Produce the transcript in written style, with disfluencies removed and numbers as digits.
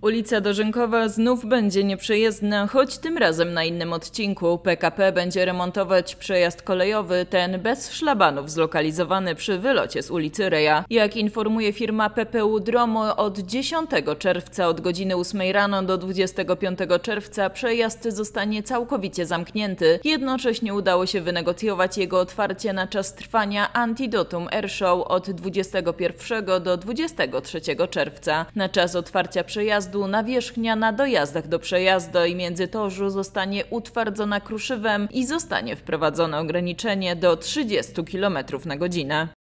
Ulica Dożynkowa znów będzie nieprzejezdna, choć tym razem na innym odcinku. PKP będzie remontować przejazd kolejowy, ten bez szlabanów zlokalizowany przy wylocie z ulicy Reja. Jak informuje firma PPU Dromo, od 10 czerwca od godziny 8 rano do 25 czerwca przejazd zostanie całkowicie zamknięty. Jednocześnie udało się wynegocjować jego otwarcie na czas trwania Antidotum Airshow od 21 do 23 czerwca. Na czas otwarcia przejazdu nawierzchnia na dojazdach do przejazdu i międzytorzu zostanie utwardzona kruszywem i zostanie wprowadzone ograniczenie do 30 km/h.